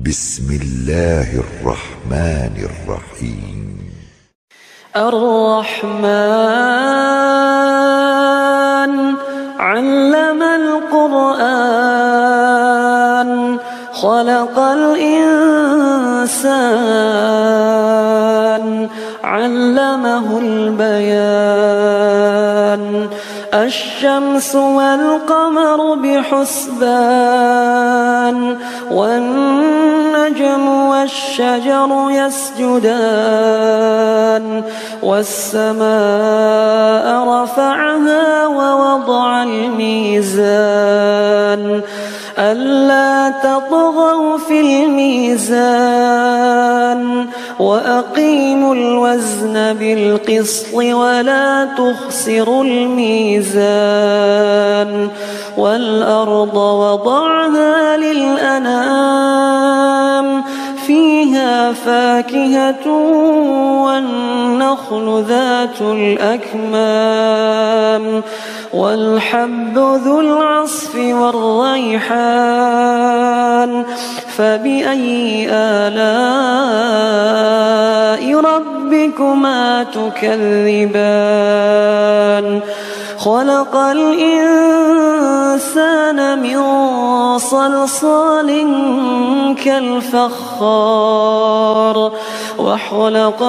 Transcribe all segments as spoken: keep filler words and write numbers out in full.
بسم الله الرحمن الرحيم. الرحمن علم القرآن خلق الإنسان علمه البيان الشمس والقمر بحسبان والنجم والشجر يسجدان والسماء رفعها ووضع الميزان ألا تطغوا في الميزان وأقيموا الوزن بالقسط ولا تخسروا الميزان والأرض وضعها للأنام فيها فاكهة والنخل ذات الأكمام والحب ذو العصف والريحان فبأي آلاء ربكما تكذبان خلق الإنسان من صلصال كالفخار وخلق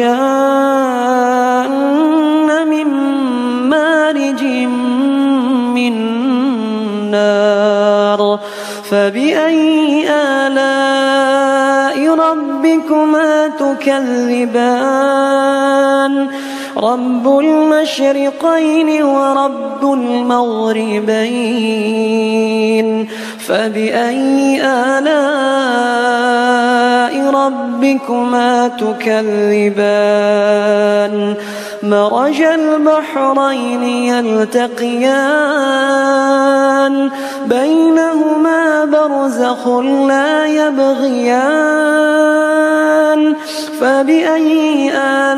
الجان من مارج من نار فبأي آلاء ربكما تكذبان رب المشرقين ورب المغربين فبأي آلاء ربكما تكذبان مرج البحرين يلتقيان بينهما برزخ لا يبغيان فبأي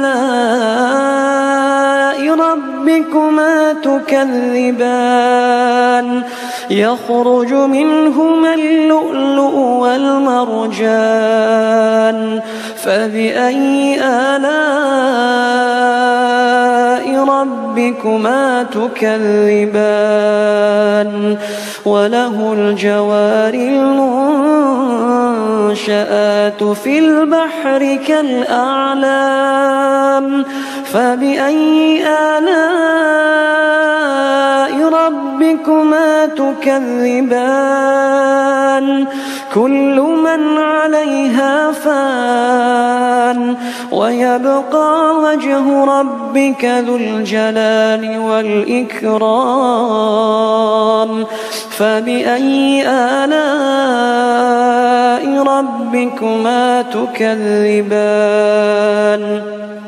آلاء ربكما تكذبان يخرج منهما اللؤلؤ والمرجان فبأي آلاء ربكما تكذبان وله الجوار المنشآت في البحر كالأعلام فبأي آلاء ربكما تكذبان كل من عليها فان ويبقى وجه ربك ذو الجلال والإكرام فبأي آلاء ربكما تكذبان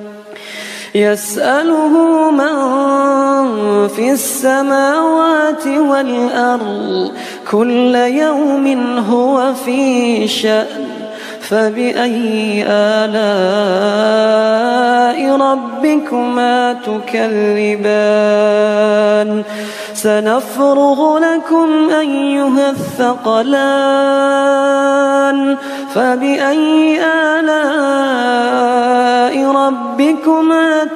يسأله من في السماوات والأرض كل يوم هو في شأن فبأي آلاء ربكما تكذبان سنفرغ لكم أيها الثقلان فبأي آلاء ربكما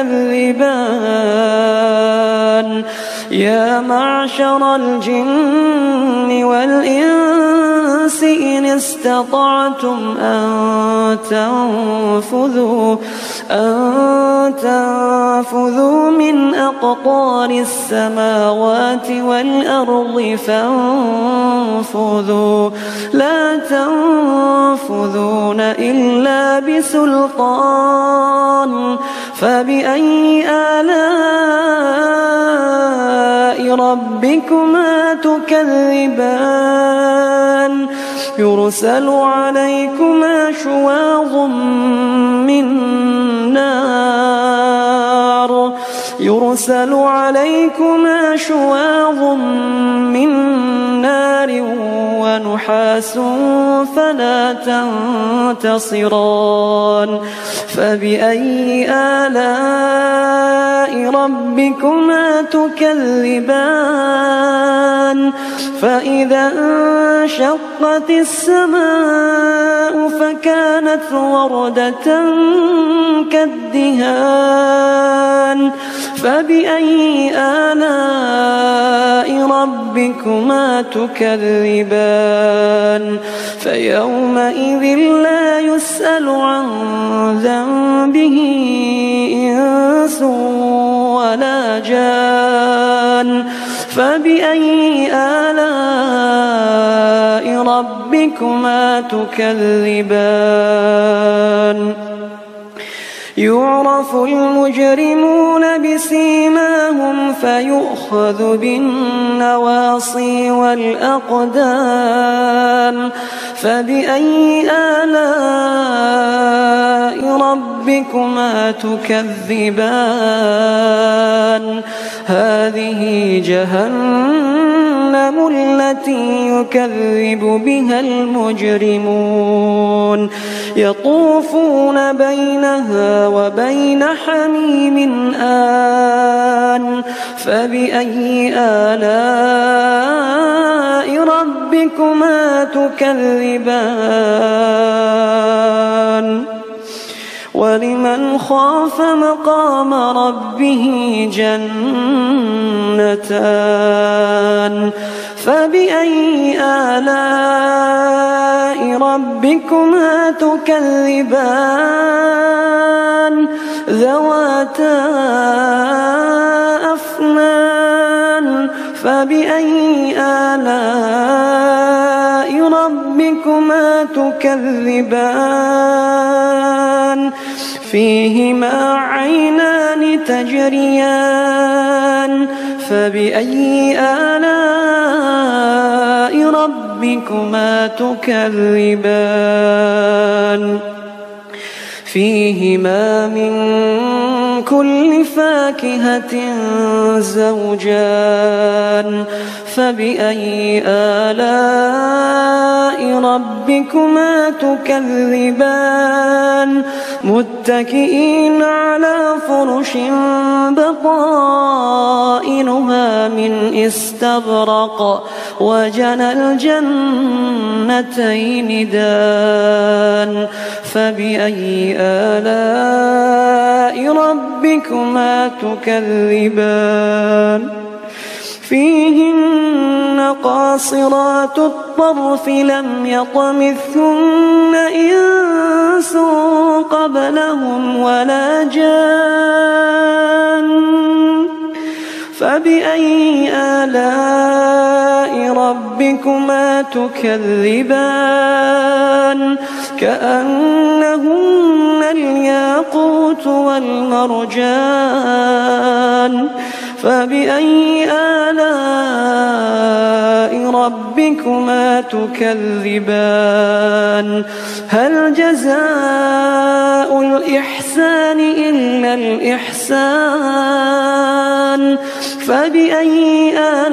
تكذبان يا معشر الجن والإنس إن استطعتم أن تنفذوا أن تنفذوا من أقطار السماوات والأرض فانفذوا لا تنفذون إلا بسلطان فبأي آلاء ربكما تكذبان يرسل عليكما شواظ من نار يرسل عليكما شواظ من نار ونحاس فلا تنتصران فبأي آلاء ربكما تكذبان فإذا انشقت السماء فكانت وردة كالدهان فبأي آلاء ربكما تكذبان فيومئذ لا يسأل عن ذنبه إنس ولا جان فبأي آلاء ربكما تكذبان يعرف المجرمون بسيماهم فيؤخذ بالنواصي والأقدام فبأي آلاء ربكما تكذبان هذه جهنم التي يكذب بها المجرمون يطوفون بينها وبين حميم آن فبأي آلاء ربكما تكذبان ولمن خاف مقام ربه جنتان فبأي آلاء ربكما تكذبان ذواتا أفنان فبأي آلاء ربكما تكذبان فيهما عينان تجريان فبأي آلاء ربكما تكذبان فيهما من كل فاكهة زوجان فبأي آلاء ربكما تكذبان متكئين على فرش بطائنها من استبرق وجنى الجنتين دان فبأي آلاء ربكما تكذبان فيهن قاصرات الطرف لم يطمثهن إنس قبلهم ولا جان فبأي آلاء ربكما تكذبان كأنهن الياقوت والمرجان فبأي آلاء ربكما تكذبان هل جزاء الإحسان إلا الإحسان فبأي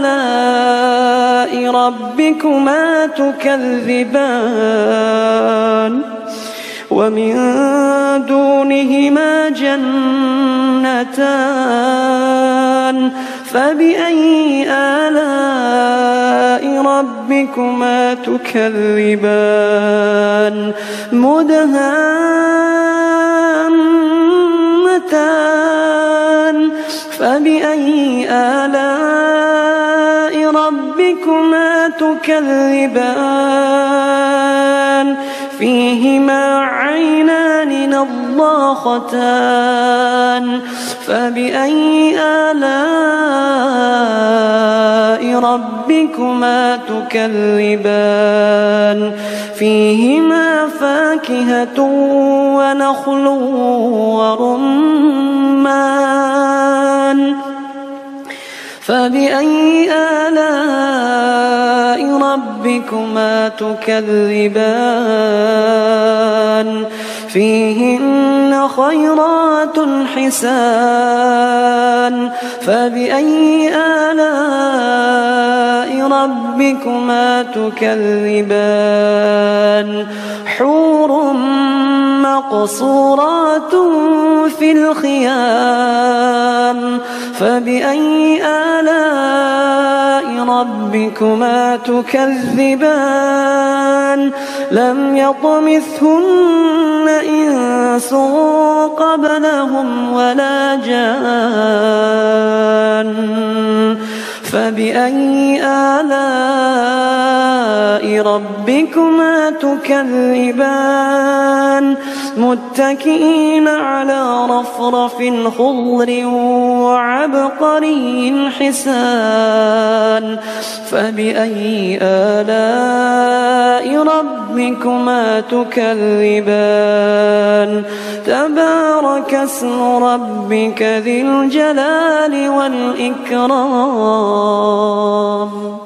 آلاء ربكما تكذبان ومن دونهما جنتان فبأي آلاء ربكما تكذبان مدهامتان فبأي آلاء ربكما تكذبان فيهما عينان نضاختان فبأي آلاء ربكما تكذبان فيهما فاكهة ونخل ورمان فبأي آلاء ربكما تكذبان فيهن خيرات حسان فبأي آلاء ربكما تكذبان حور مقصورات في الخيام فبأي آلاء ربكما تكذبان لم يطمثهن إنس قبلهم ولا جان فبأي آلاء ربكما تكذبان متكئين على رفرف خضر وعبقري حسان فبأي آلاء ربكما تكذبان تبارك اسم ربك ذي الجلال والإكرام.